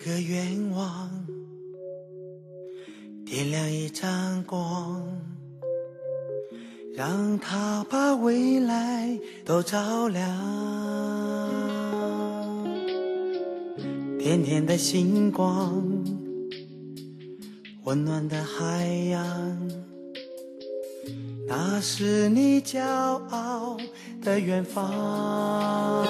个愿望，点亮一盏光，让它把未来都照亮。甜甜的星光，温暖的海洋，那是你骄傲的远方。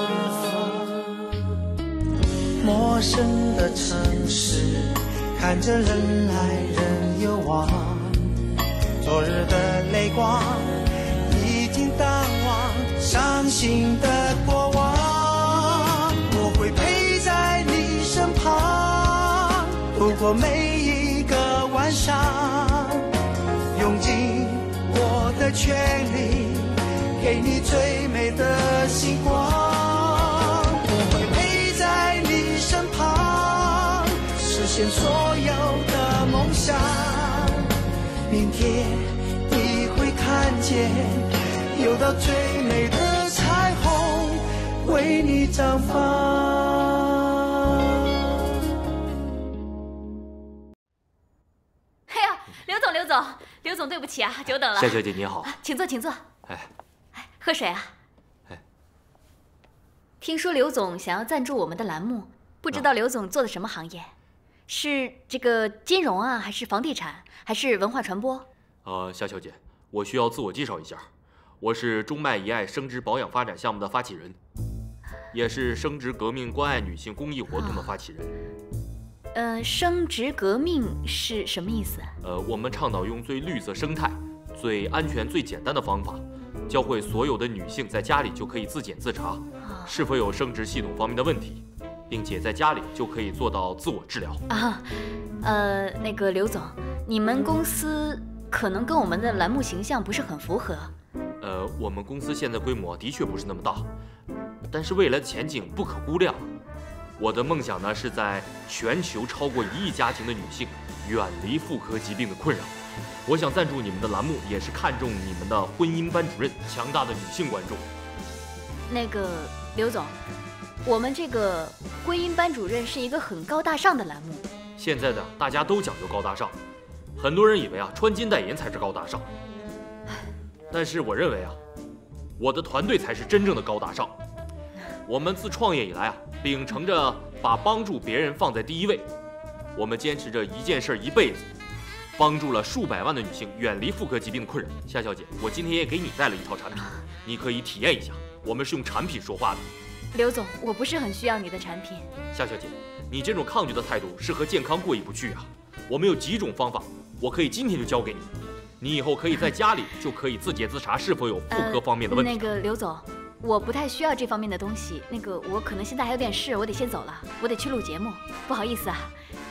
陌生的城市，看着人来人又往，昨日的泪光已经淡忘，伤心的过往，我会陪在你身旁，度过每一个晚上，用尽我的全力，给你最美的星光。我会陪在你身旁，实现所有的梦想。明天你会看见，有道最美的彩虹为你绽放。 哎呀，刘总，对不起啊，久等了。 夏小姐你好， 请坐，请坐。 哎， 喝水啊。听说刘总想要赞助我们的栏目，不知道刘总做的什么行业？是这个金融啊，还是房地产，还是文化传播？ 夏小姐，我需要自我介绍一下，我是中麦遗爱生殖保养发展项目的发起人，也是生殖革命关爱女性公益活动的发起人。 生殖革命是什么意思？ 我们倡导用最绿色生态、最安全、最简单的方法，教会所有的女性在家里就可以自检自查，是否有生殖系统方面的问题，并且在家里就可以做到自我治疗。 那个刘总，你们公司可能跟我们的栏目形象不是很符合。 我们公司现在规模的确不是那么大，但是未来的前景不可估量。我的梦想呢，是在全球超过1亿家庭的女性远离妇科疾病的困扰。我想赞助你们的栏目，也是看中你们的婚姻班主任强大的女性观众。 那个刘总，我们这个婚姻班主任是一个很高大上的栏目。 现在的大家都讲究高大上，很多人以为把金戴银才是高大上，但是我认为我的团队才是真正的高大上。我们自创业以来秉承着把帮助别人放在第一位，我们坚持着一件事一辈子，帮助了数百万的女性远离妇科疾病的困扰。夏小姐，我今天也给你带了一套产品，你可以体验一下，我们是用产品说话的。 刘总，我不是很需要你的产品。 夏小姐，你这种抗拒的态度是和健康过意不去啊。我们有几种方法，我可以今天就教给你，你以后可以在家里就可以自检自查是否有妇科方面的问题。 那个刘总，我不太需要这方面的东西，那个我可能现在还有点事，我得先走了，我得去录节目，不好意思啊。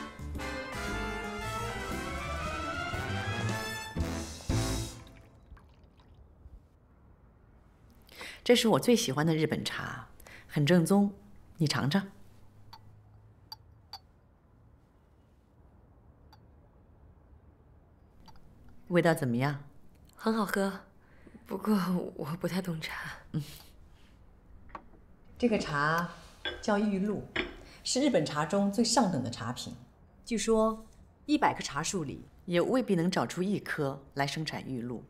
这是我最喜欢的日本茶，很正宗，你尝尝。味道怎么样？ 很好喝，不过我不太懂茶。 这个茶叫玉露，是日本茶中最上等的茶品。据说100棵茶树里也未必能找出1棵来生产玉露。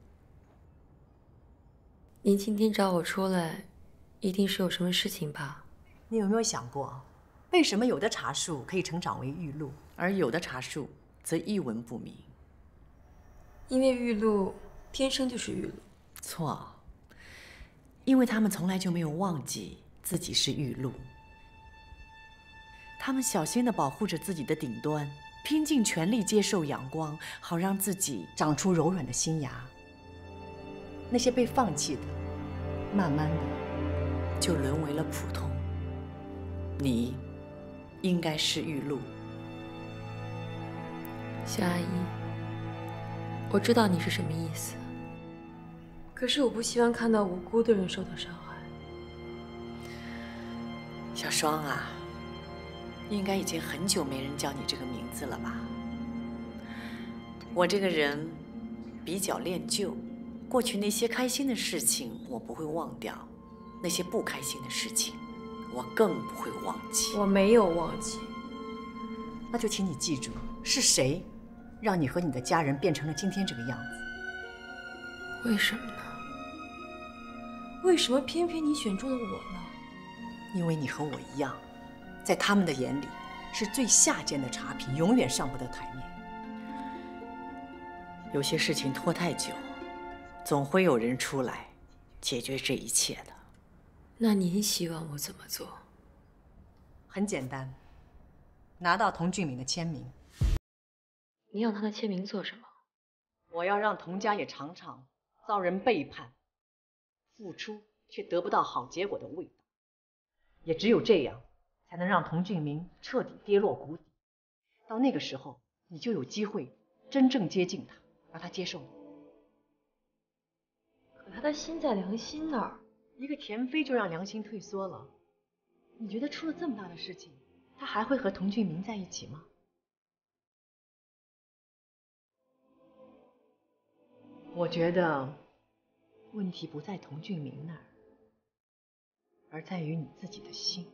您今天找我出来，一定是有什么事情吧？ 你有没有想过，为什么有的茶树可以成长为玉露，而有的茶树则一文不名？ 因为玉露天生就是玉露。 错，因为他们从来就没有忘记自己是玉露。他们小心地保护着自己的顶端，拼尽全力接受阳光，好让自己长出柔软的新芽。那些被放弃的，慢慢的就沦为了普通。你应该是玉露。 夏阿姨，我知道你是什么意思，可是我不希望看到无辜的人受到伤害。 小双啊，应该已经很久没人叫你这个名字了吧？我这个人比较恋旧，过去那些开心的事情我不会忘掉，那些不开心的事情我更不会忘记。 我没有忘记， 那就请你记住，是谁让你和你的家人变成了今天这个样子？ 为什么呢？为什么偏偏你选中了我呢？ 因为你和我一样，在他们的眼里是最下贱的茶品，永远上不得台面。有些事情拖太久，总会有人出来解决这一切的。 那您希望我怎么做？ 很简单，拿到童俊敏的签名。 你要他的签名做什么？ 我要让童家也尝尝遭人背叛、付出却得不到好结果的味道。也只有这样，才能让童俊明彻底跌落谷底。到那个时候，你就有机会真正接近他，让他接受你。 可他的心在良心那儿。 一个田飞就让良心退缩了，你觉得出了这么大的事情，他还会和童俊明在一起吗？我觉得问题不在童俊明那儿，而在于你自己的心。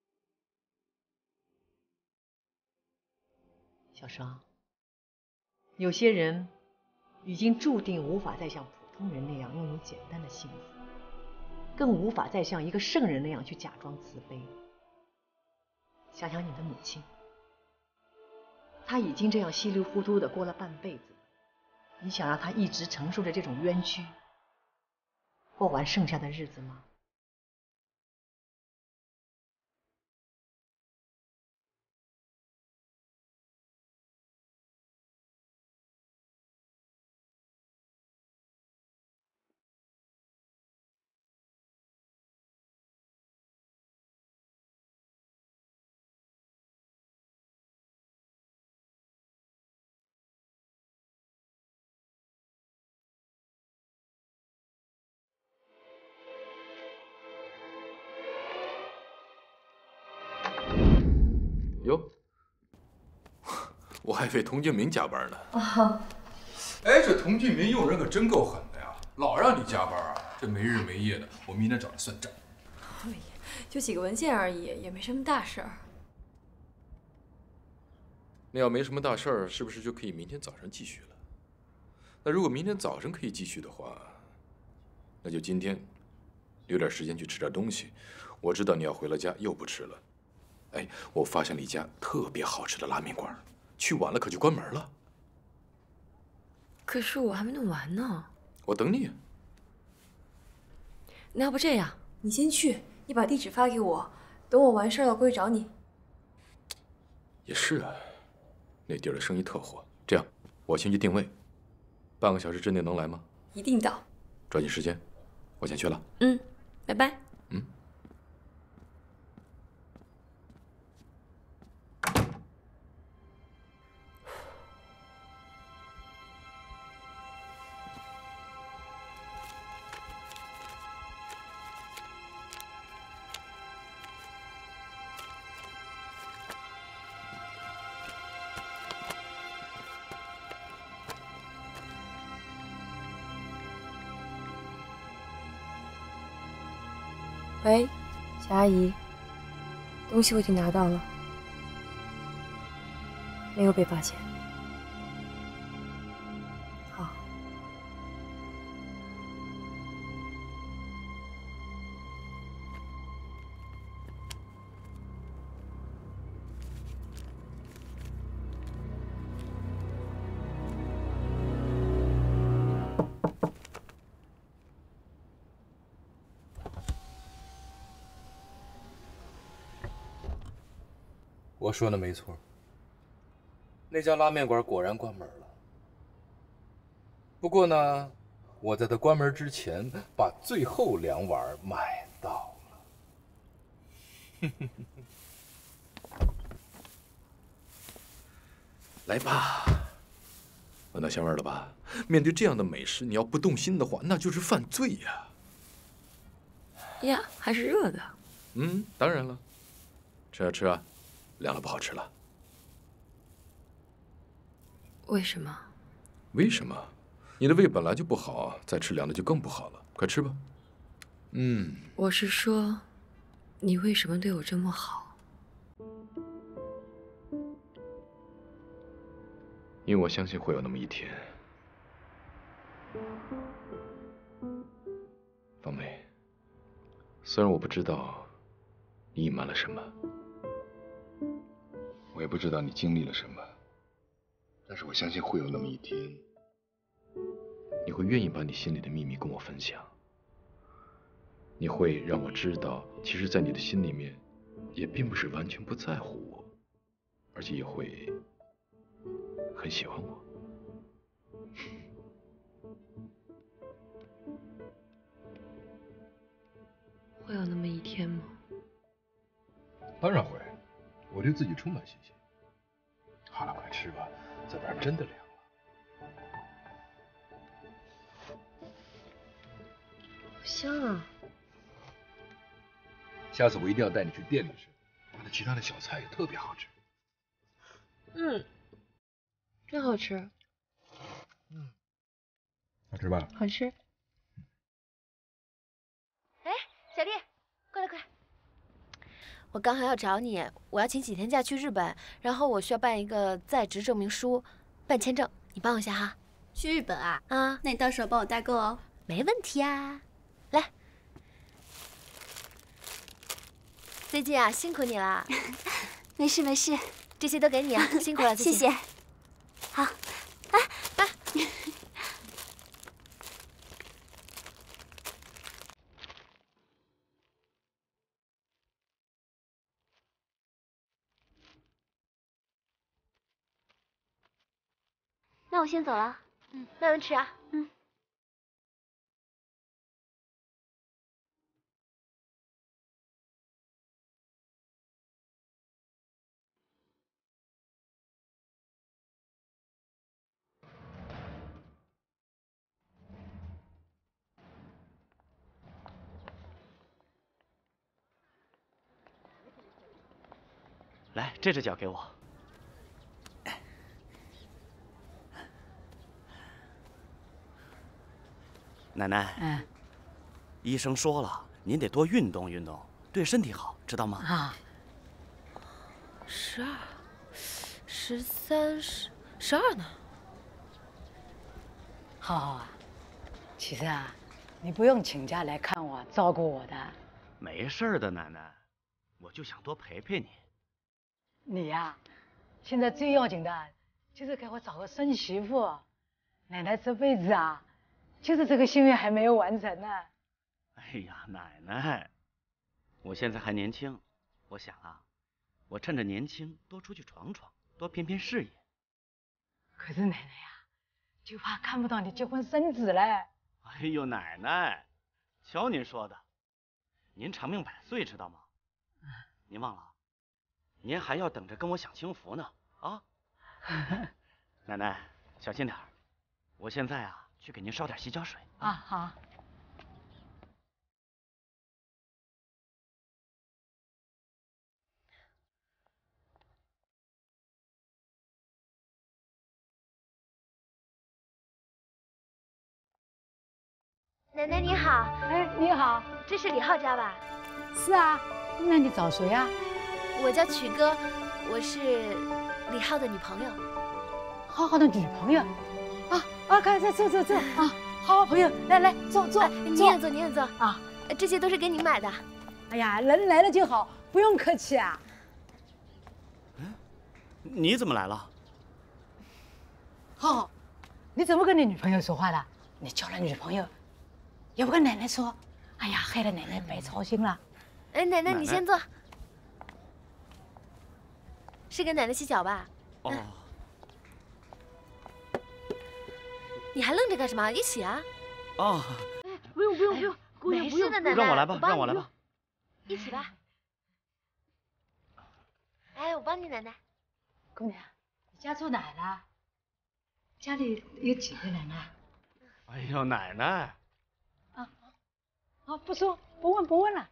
小双，有些人已经注定无法再像普通人那样拥有简单的幸福，更无法再像一个圣人那样去假装慈悲。想想你的母亲，她已经这样稀里糊涂的过了半辈子，你想让她一直承受着这种冤屈，过完剩下的日子吗？ 哟，我还以为童俊明加班呢。 啊， 哎，这童俊明用人可真够狠的呀，老让你加班啊，这没日没夜的。我明天找他算账。 哎呀，就几个文件而已，也没什么大事儿。 那要没什么大事儿，是不是就可以明天早上继续了？那如果明天早上可以继续的话，那就今天留点时间去吃点东西。我知道你要回了家又不吃了。哎，我发现了一家特别好吃的拉面馆，去晚了可就关门了。 可是我还没弄完呢。 我等你。 那要不这样，你先去，你把地址发给我，等我完事儿了过去找你。 也是啊，那地儿的生意特火。这样，我先去定位，半个小时之内能来吗？ 一定到。 抓紧时间，我先去了。 嗯，拜拜。 嗯。 喂，小阿姨，东西我已经拿到了，没有被发现。好。 我说的没错，那家拉面馆果然关门了。不过呢，我在它关门之前把最后2碗买到了。来吧，闻到香味了吧？面对这样的美食，你要不动心的话，那就是犯罪呀。 呀，还是热的。 嗯，当然了，吃啊吃啊。凉了不好吃了。 为什么？ 为什么？你的胃本来就不好，再吃凉的就更不好了。快吃吧。嗯。 我是说，你为什么对我这么好？ 因为我相信会有那么一天。方梅，虽然我不知道你隐瞒了什么，我也不知道你经历了什么，但是我相信会有那么一天，你会愿意把你心里的秘密跟我分享。你会让我知道，其实，在你的心里面，也并不是完全不在乎我，而且也会很喜欢我。 会有那么一天吗？ 当然会，我对自己充满信心。好了，快吃吧，这边真的凉了。 好香啊！ 下次我一定要带你去店里吃，它的其他的小菜也特别好吃。 嗯，真好吃。 好吃吧？ 好吃。 哎，小丽，过来快！我刚好要找你，我要请几天假去日本，然后我需要办一个在职证明书，办签证，你帮我一下哈。 去日本啊？ 啊， 那你到时候帮我代购哦。 没问题啊。来，最近啊辛苦你了。 没事没事， 这些都给你啊，辛苦了， 谢谢。好， 那我先走了。慢慢吃啊。 来，这只脚给我。奶奶，医生说了，您得多运动运动，对身体好，知道吗？ 啊。12、13、12呢？ 浩浩啊，其实啊，你不用请假来看我，照顾我的。 没事儿的，奶奶，我就想多陪陪你。 你呀，现在最要紧的就是给我找个孙媳妇。奶奶这辈子啊，就是这个心愿还没有完成呢。 哎呀，奶奶，我现在还年轻，我想啊，我趁着年轻多出去闯闯，多拼拼事业。 可是奶奶呀，就怕看不到你结婚生子嘞。 哎呦，奶奶，瞧您说的，您长命百岁，知道吗？您忘了，您还要等着跟我享清福呢啊！奶奶，小心点儿，我现在啊去给您烧点洗脚水啊。好。 奶奶你好。 哎，你好， 这是李浩家吧？ 是啊，那你找谁啊？ 我叫曲哥，我是李浩的女朋友。 浩浩的女朋友？快坐啊！好朋友，来坐。 您也坐啊！这些都是给您买的。 哎呀，人来了就好，不用客气啊。 你怎么来了？ 浩浩，你怎么跟你女朋友说话的？你交了女朋友，也不跟奶奶说，哎呀，害得奶奶白操心了。 哎，奶奶你先坐。是给奶奶洗脚吧？ 哦。 你还愣着干什么？一起啊！ 哦。 哎，不用，姑娘不用。没事的，奶奶。 让我来吧，让我来吧。 一起吧。哎，我帮你，奶奶。 姑娘，你家住哪儿了？家里有几个人啊？ 哎呦，奶奶。 不说，不问了。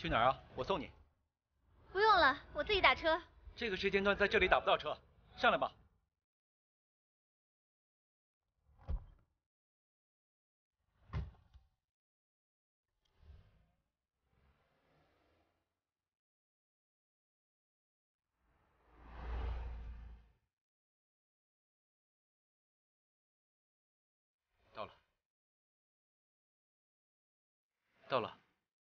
去哪儿啊？我送你。 不用了，我自己打车。 这个时间段在这里打不到车，上来吧。到了。到了。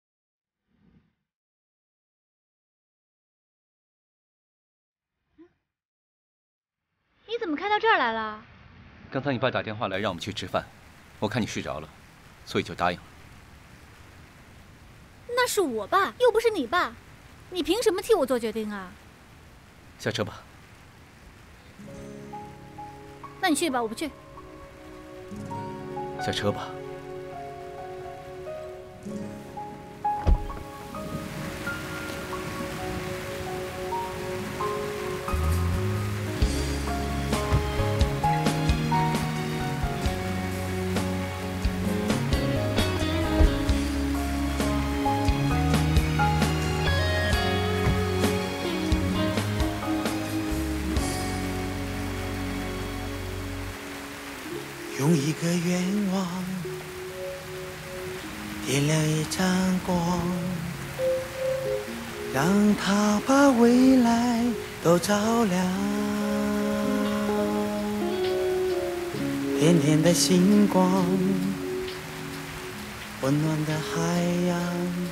你怎么开到这儿来了？ 刚才你爸打电话来让我们去吃饭，我看你睡着了，所以就答应了。 那是我爸，又不是你爸，你凭什么替我做决定啊？ 下车吧。 那你去吧，我不去。 下车吧。 用一个愿望点亮一盏光，让它把未来都照亮。甜甜的星光，温暖的海洋，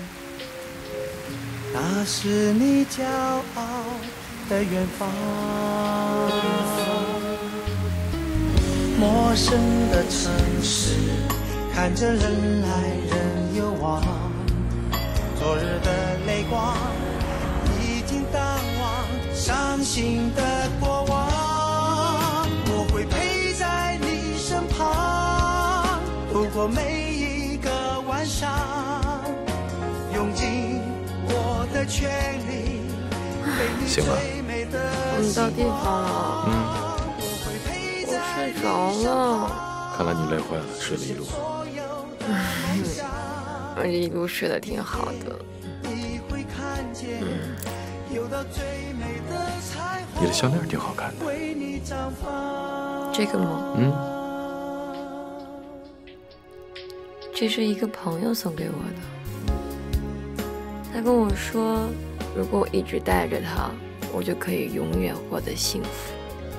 那是你骄傲的远方。陌生的城市，看着人来人又往，昨日的泪光已经淡忘，伤心的过往，我会陪在你身旁，度过每一个晚上，用尽我的全力，给你最美的我们到地方了。睡着了， 看来你累坏了，睡了一路。 而且一路睡得挺好的。 你的项链挺好看的。 这个吗？这是一个朋友送给我的。他跟我说，如果我一直带着它，我就可以永远获得幸福。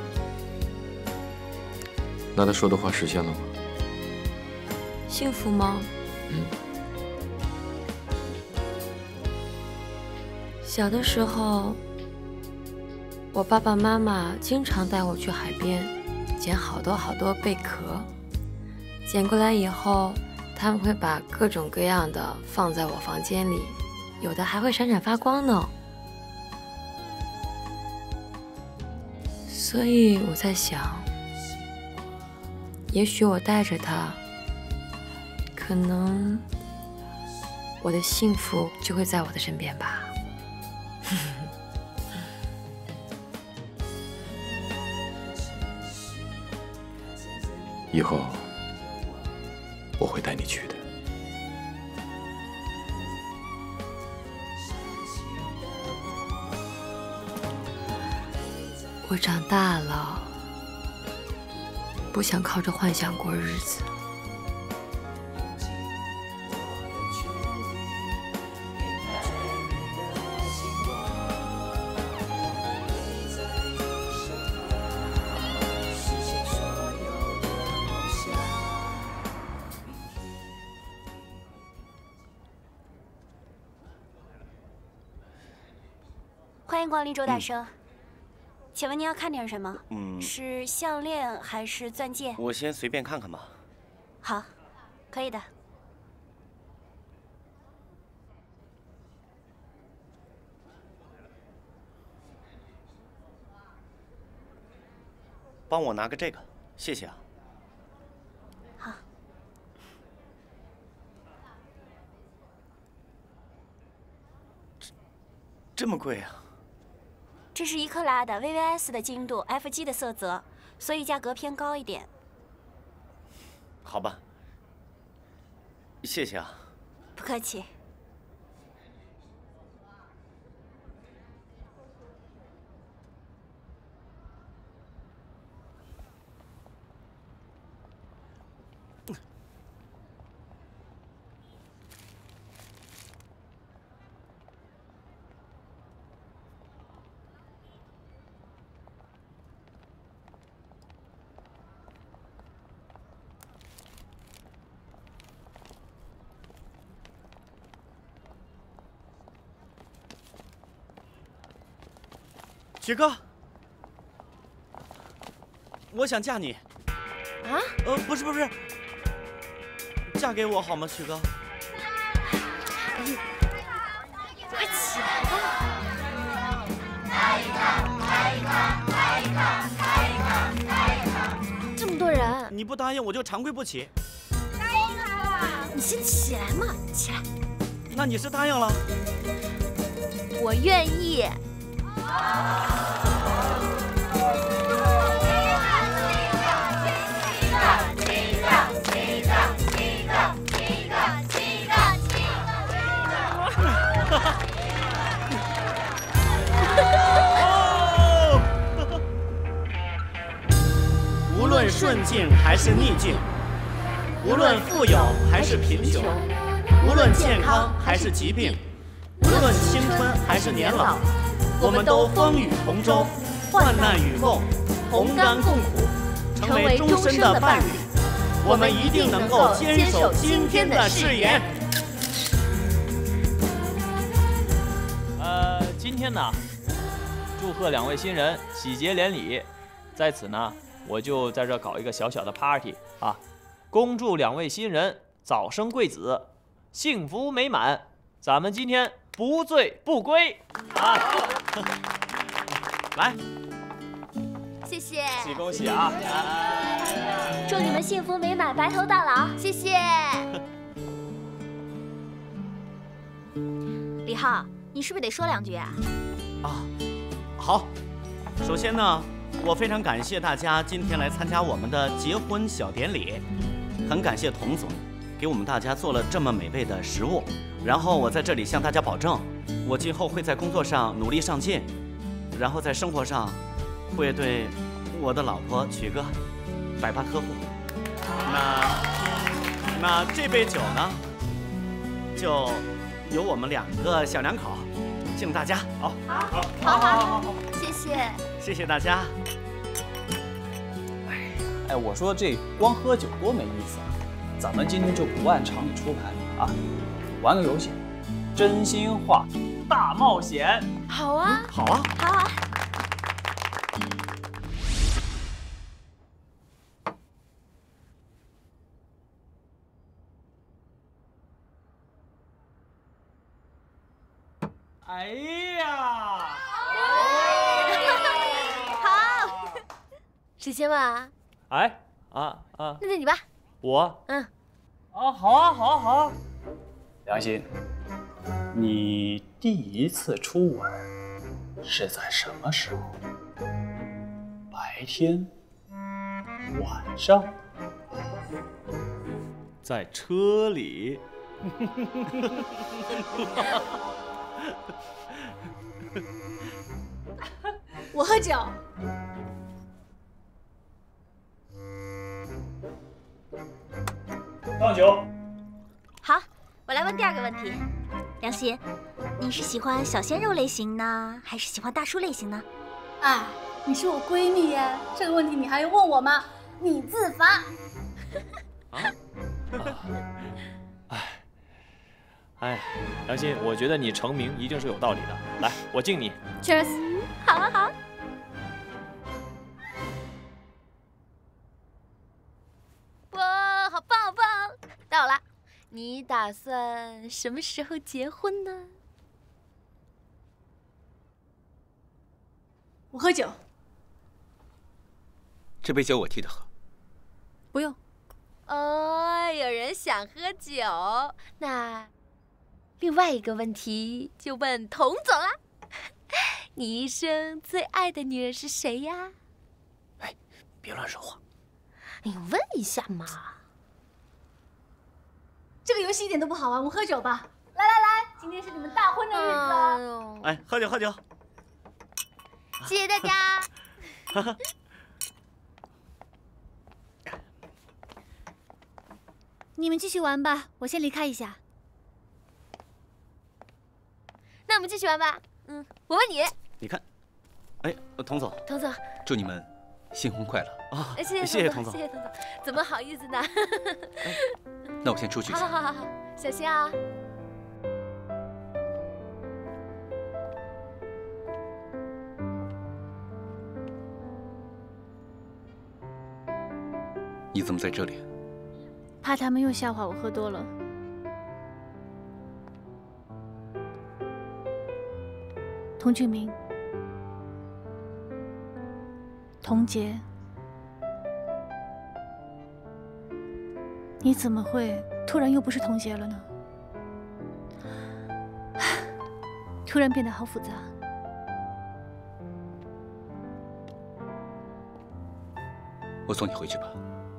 那他说的话实现了吗？ 幸福吗？小的时候，我爸爸妈妈经常带我去海边，捡好多好多贝壳。捡过来以后，他们会把各种各样的放在我房间里，有的还会闪闪发光呢。所以我在想，也许我带着它，可能我的幸福就会在我的身边吧。 以后我会带你去的。 我长大了，不想靠着幻想过日子。 欢迎光临周大生，请问您要看点什么？ 嗯， 是项链还是钻戒？ 我先随便看看吧。 好，可以的。 帮我拿个这个，谢谢啊。 好。 这么贵啊？ 这是1克拉的 VVS 的精度 FG 的色泽，所以价格偏高一点。 好吧，谢谢啊。 不客气。 曲哥，我想嫁你。 啊？ 不是，嫁给我好吗，曲哥？ 快起来吧！这么多人， 你不答应我就长跪不起。 你先起来嘛，起来。 那你是答应了？ 我愿意。 无论顺境还是逆境，无论富有还是贫穷，无论健康还是疾病，无论青春还是年老，我们都风雨同舟，患难与共，同甘共苦，成为终身的伴侣。我们一定能够坚守今天的誓言。 今天呢，祝贺2位新人喜结连理，在此呢，我就在这搞一个小小的 party 啊，恭祝2位新人早生贵子，幸福美满。咱们今天不醉不归啊！来， 谢谢， 恭喜啊！ 祝你们幸福美满，白头到老。 谢谢。 李浩，你是不是得说2句啊？ 好。首先呢，我非常感谢大家今天来参加我们的结婚小典礼，很感谢童总给我们大家做了这么美味的食物。然后我在这里向大家保证，我今后会在工作上努力上进，然后在生活上会对我的老婆曲哥百般呵护。那这杯酒呢，就由我们2个小两口敬大家。 好，谢谢大家。 哎，我说这光喝酒多没意思啊！咱们今天就不按常理出牌啊，玩个游戏，真心话大冒险。 好啊， 好啊。 哎呀！ 好，谁先问啊？ 哎， 那就你吧。 我？好啊。良心，你第一次初吻是在什么时候？白天？晚上？在车里？ 我喝酒。 倒酒。 好，我来问第2个问题。梁心，你是喜欢小鲜肉类型呢，还是喜欢大叔类型呢？ 哎，你是我闺蜜耶，这个问题你还用问我吗？你自罚。 哎，良心，我觉得你成名一定是有道理的。来，我敬你。 Cheers。 好啊，好。 哇，好棒好棒！到了，你打算什么时候结婚呢？ 我喝酒。 这杯酒我替他喝。 不用。 哦，有人想喝酒，那另外一个问题就问童总啦。你一生最爱的女人是谁呀？ 哎，别乱说话。 你问一下嘛。 这个游戏一点都不好玩，我们喝酒吧。来，今天是你们大婚的日子。 哎，喝酒。 谢谢大家。 你们继续玩吧，我先离开一下。 那我们继续玩吧。我问你。 你看，哎，童总， 祝你们新婚快乐啊！ 谢谢童总，怎么好意思呢？ 那我先出去一下。 好，小心啊。 你怎么在这里？ 怕他们又笑话我喝多了。童俊明，童杰，你怎么会突然又不是童杰了呢？突然变得好复杂。 我送你回去吧。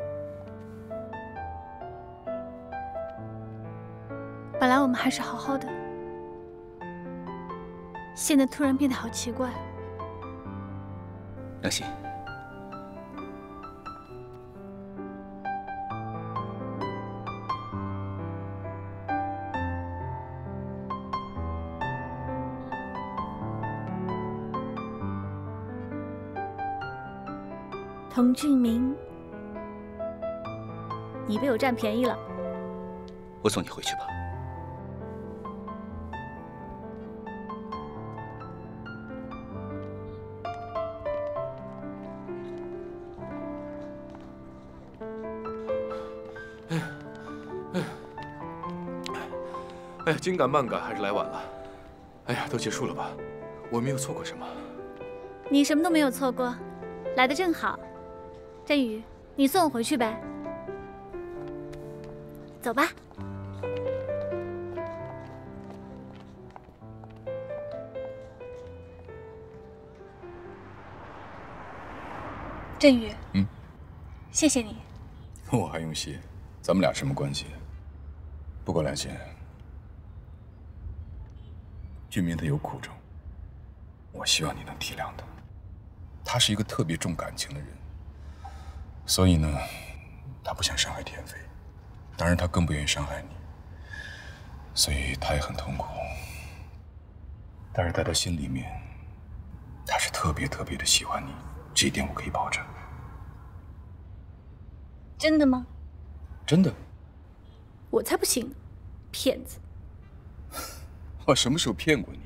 本来我们还是好好的，现在突然变得好奇怪。 梁希， 童俊明，你被我占便宜了。 我送你回去吧。 哎呀，紧赶慢赶，还是来晚了。哎呀，都结束了吧？我没有错过什么。 你什么都没有错过，来得正好。振宇，你送我回去呗。走吧。振宇，谢谢你。 我还用谢？咱们俩什么关系？不过梁心，俊明他有苦衷，我希望你能体谅他。他是一个特别重感情的人，所以呢，他不想伤害田飞，当然他更不愿意伤害你，所以他也很痛苦。但是在他心里面，他是特别特别的喜欢你，这一点我可以保证。 真的吗？ 真的。 我才不信，骗子！ 我什么时候骗过你？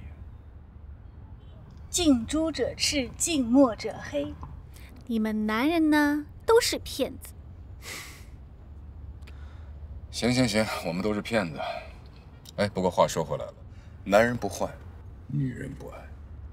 近朱者赤，近墨者黑。你们男人呢，都是骗子。 行行行，我们都是骗子。哎，不过话说回来了，男人不坏，女人不爱。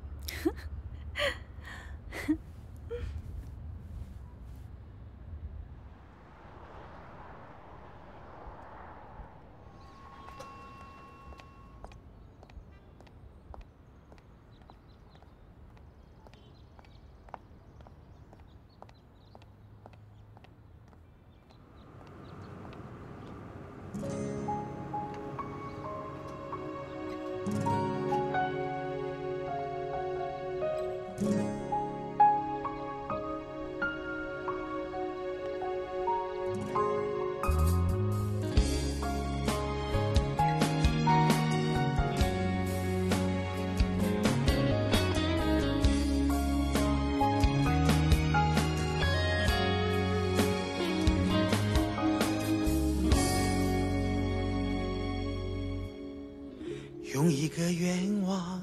用一个愿望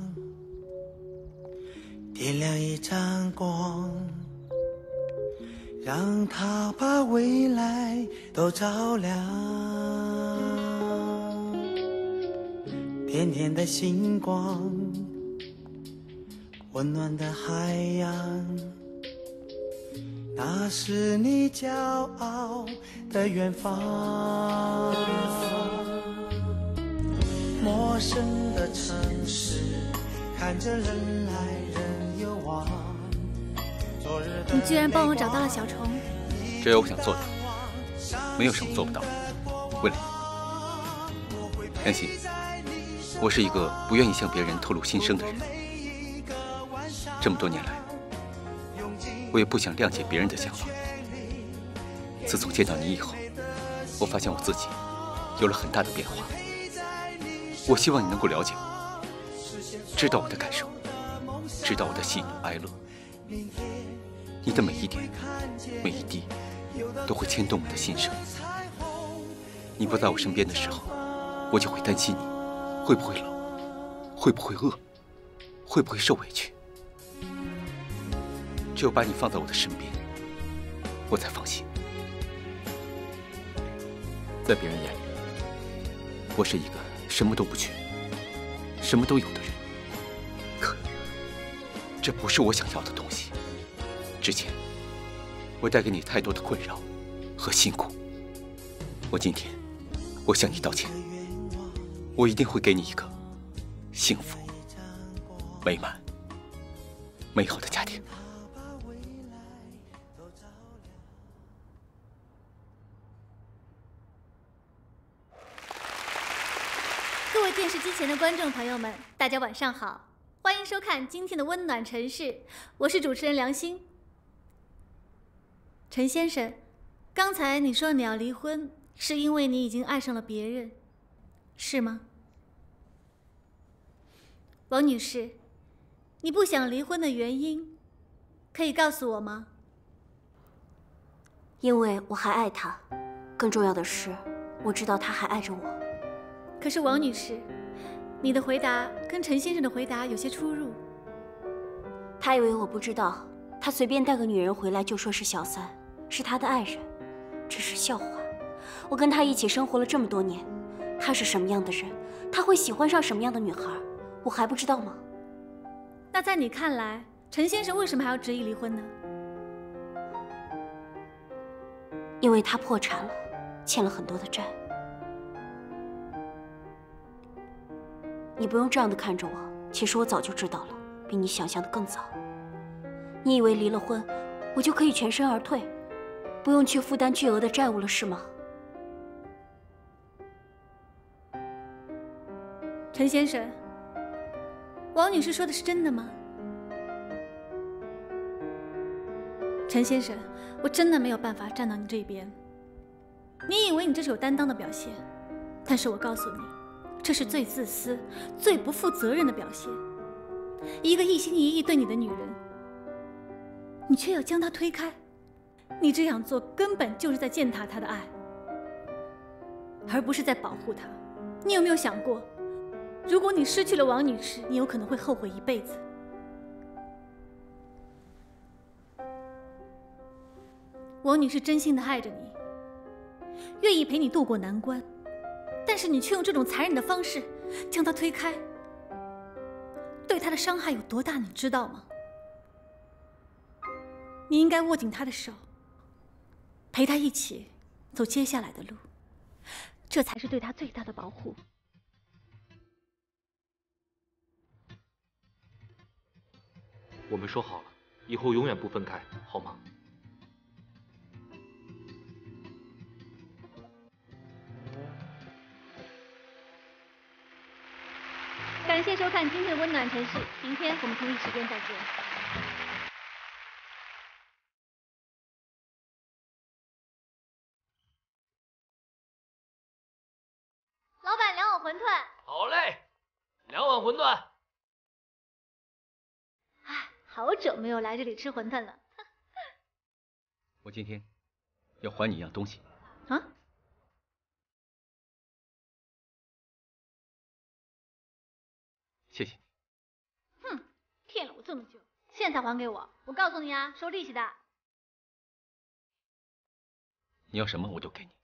点亮一盏光，让它把未来都照亮。点点的星光，温暖的海洋，那是你骄傲的远方。陌生的城市，看着人来人又往。 你居然帮我找到了小虫， 只有我想做的，没有什么做不到。为了你，梁心，我是一个不愿意向别人透露心声的人。这么多年来，我也不想谅解别人的想法。自从见到你以后，我发现我自己有了很大的变化。我希望你能够了解我，知道我的感受，知道我的喜怒哀乐。你的每一点、每一滴，都会牵动我的心声。你不在我身边的时候，我就会担心你会不会冷，会不会饿，会不会受委屈。只有把你放在我的身边，我才放心。 在别人眼里，我是一个什么都不缺、什么都有的人。可这不是我想要的东西。之前我带给你太多的困扰和辛苦，今天我向你道歉。我一定会给你一个幸福、美满、美好的家庭。 各位电视机前的观众朋友们，大家晚上好，欢迎收看今天的温暖城市，我是主持人梁心。陈先生，刚才你说你要离婚，是因为你已经爱上了别人，是吗？王女士，你不想离婚的原因，可以告诉我吗？ 因为我还爱他，更重要的是，我知道他还爱着我。 可是王女士，你的回答跟陈先生的回答有些出入。 他以为我不知道，他随便带个女人回来就说是小三，是他的爱人，这是笑话。我跟他一起生活了这么多年，他是什么样的人，他会喜欢上什么样的女孩，我还不知道吗？ 那在你看来，陈先生为什么还要执意离婚呢？ 因为他破产了，欠了很多的债。你不用这样的看着我，其实我早就知道了，比你想象的更早。你以为离了婚，我就可以全身而退，不用去负担巨额的债务了，是吗？ 陈先生，王女士说的是真的吗？陈先生，我真的没有办法站到你这边。你以为你这是有担当的表现，但是我告诉你，这是最自私、最不负责任的表现。一个一心一意对你的女人，你却要将她推开，你这样做根本就是在践踏她的爱，而不是在保护她。你有没有想过，如果你失去了王女士，你有可能会后悔一辈子。王女士真心的爱着你，愿意陪你度过难关，但是你却用这种残忍的方式将她推开，对她的伤害有多大，你知道吗？你应该握紧她的手，陪她一起走接下来的路，这才是对她最大的保护。 我们说好了，以后永远不分开，好吗？ 感谢收看今天的温暖城市，明天我们同一时间再见。老板，2碗馄饨。 好嘞，2碗馄饨。 好久没有来这里吃馄饨了。 我今天要还你一样东西。 啊？ 谢谢。 哼，骗了我这么久，现在还给我！我告诉你啊，收利息的。 你要什么我就给你。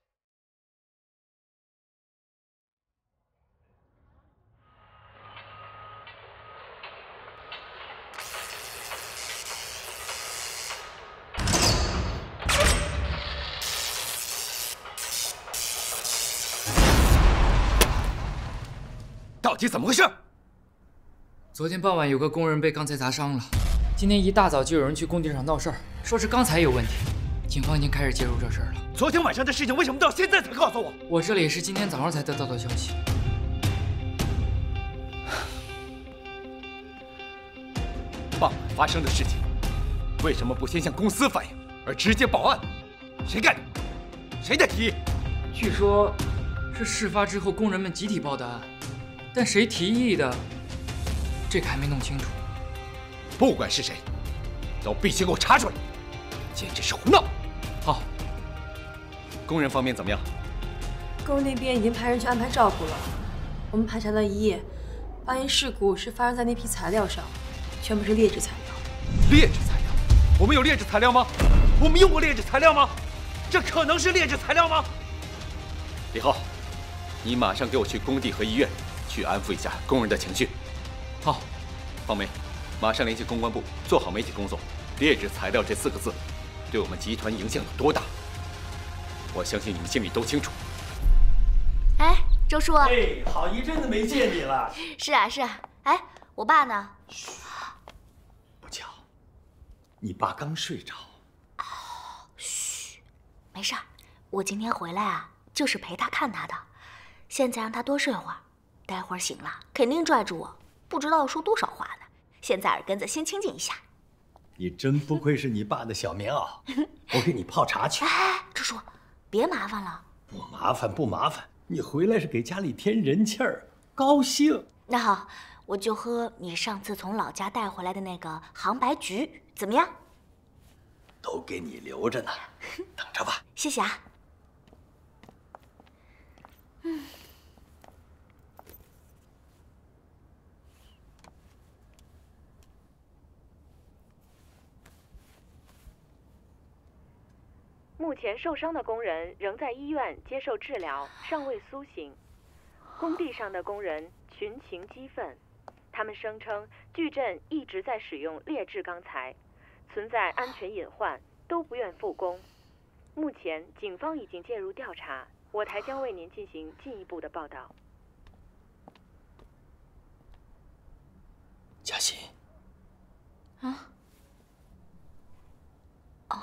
到底怎么回事？ 昨天傍晚有个工人被钢材砸伤了，今天一大早就有人去工地上闹事儿，说是钢材有问题，警方已经开始介入这事儿了。 昨天晚上的事情为什么到现在才告诉我？ 我这里也是今天早上才得到的消息。 傍晚发生的事情，为什么不先向公司反映，而直接报案？谁干的？谁的提议？ 据说，是事发之后工人们集体报的案。但谁提议的，这个还没弄清楚。 不管是谁，都必须给我查出来，简直是胡闹！ 好。 工人方面怎么样？ 工那边已经派人去安排照顾了。我们排查了一夜，发现事故是发生在那批材料上，全部是劣质材料。 劣质材料？我们有劣质材料吗？我们用过劣质材料吗？这可能是劣质材料吗？ 李浩，你马上给我去工地和医院，去安抚一下工人的情绪。 好。 方梅，马上联系公关部，做好媒体工作。劣质材料这4个字，对我们集团影响有多大？我相信你们心里都清楚。 哎，周叔。 哎，好一阵子没见你了。 是啊，是啊。哎，我爸呢？ 嘘，不巧，你爸刚睡着。 哦，嘘，没事儿。我今天回来啊，就是陪他看他的。现在让他多睡会儿，待会儿醒了肯定拽住我，不知道要说多少话呢。现在耳根子先清静一下。 你真不愧是你爸的小棉袄，我给你泡茶去。 哎，周叔，别麻烦了。 不麻烦，不麻烦。你回来是给家里添人气儿，高兴。 那好，我就喝你上次从老家带回来的那个杭白菊，怎么样？ 都给你留着呢，等着吧。 谢谢啊。 目前受伤的工人仍在医院接受治疗，尚未苏醒。工地上的工人群情激愤，他们声称矩阵一直在使用劣质钢材，存在安全隐患，都不愿复工。目前警方已经介入调查，我台将为您进行进一步的报道。 嘉欣。 啊？哦。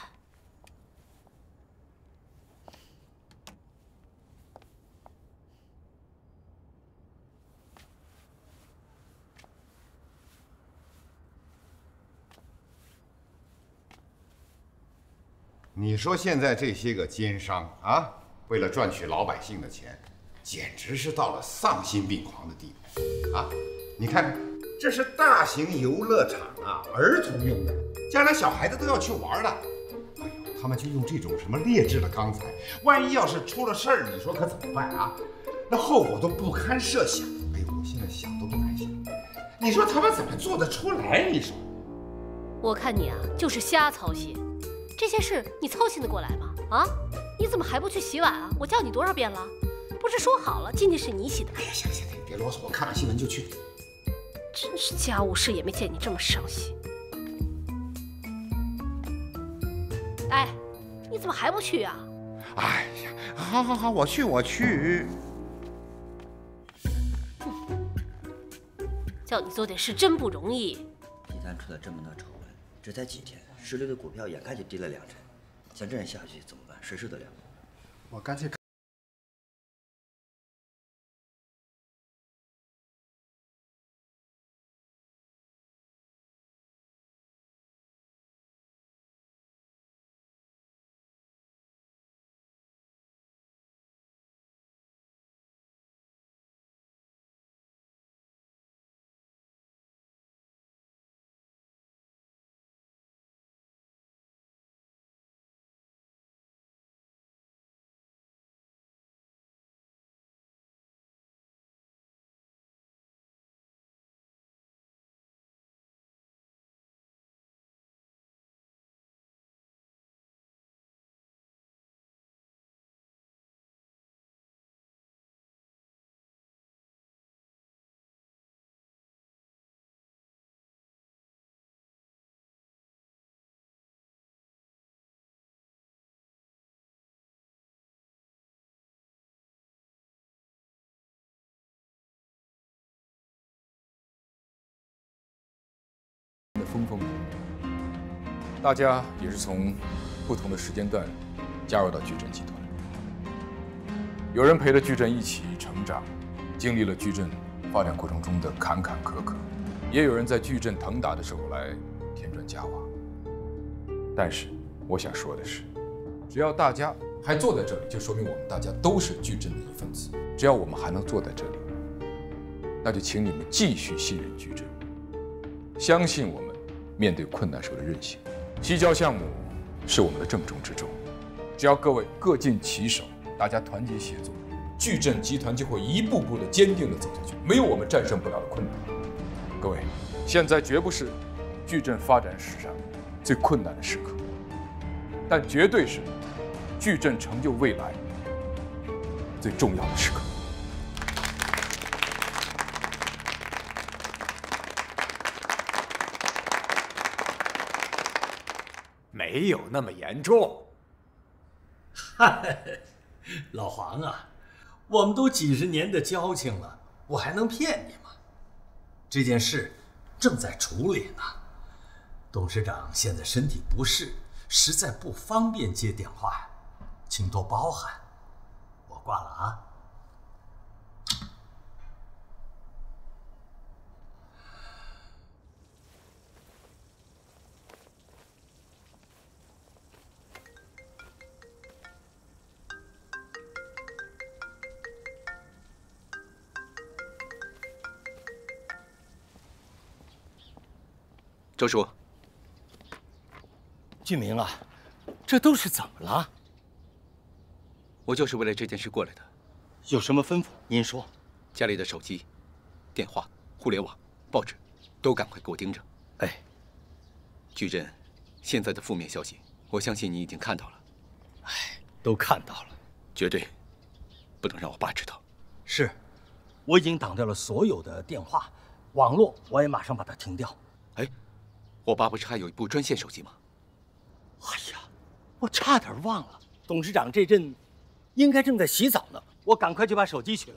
你说现在这些个奸商啊，为了赚取老百姓的钱，简直是到了丧心病狂的地步啊！你看，这是大型游乐场啊，儿童用的，将来小孩子都要去玩的。哎呦，他们就用这种什么劣质的钢材，万一要是出了事儿，你说可怎么办啊？那后果都不堪设想。哎呦，我现在想都不敢想。你说他们怎么做得出来？你说？ 我看你啊，就是瞎操心。这些事你操心得过来吗？啊，你怎么还不去洗碗啊？我叫你多少遍了？不是说好了今天是你洗的？ 哎呀，行行，你别啰嗦，我看完新闻就去。 真是家务事也没见你这么上心。哎，你怎么还不去啊？ 哎呀，好，我去。 叫你做点事真不容易。 集团出了这么多丑闻，这才几天，16的股票眼看就跌了2成，像这样下去怎么办？谁受得了？ 我干脆。 风风雨雨，大家也是从不同的时间段加入到矩阵集团。有人陪着矩阵一起成长，经历了矩阵发展过程中的坎坎坷坷，也有人在矩阵腾达的时候来添砖加瓦。但是我想说的是，只要大家还坐在这里，就说明我们大家都是矩阵的一份子。只要我们还能坐在这里，那就请你们继续信任矩阵，相信我们面对困难时候的韧性。西郊项目是我们的重中之重，只要各位各尽其手，大家团结协作，矩阵集团就会一步步的坚定的走下去，没有我们战胜不了的困难。各位，现在绝不是矩阵发展史上最困难的时刻，但绝对是矩阵成就未来最重要的时刻。 没有那么严重。 嗨，老黄啊，我们都几十年的交情了，我还能骗你吗？这件事正在处理呢。董事长现在身体不适，实在不方便接电话，请多包涵。我挂了啊。 周叔， 俊明啊，这都是怎么了？ 我就是为了这件事过来的。 有什么吩咐？您说。 家里的手机、电话、互联网、报纸，都赶快给我盯着。 哎， 矩阵现在的负面消息，我相信你已经看到了。 哎，都看到了， 绝对不能让我爸知道。 是，我已经挡掉了所有的电话、网络，我也马上把它停掉。 哎，我爸不是还有一部专线手机吗？ 哎呀，我差点忘了，董事长这阵应该正在洗澡呢，我赶快去把手机取来。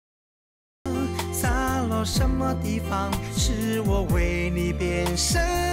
洒落什么地方，是我为你变身。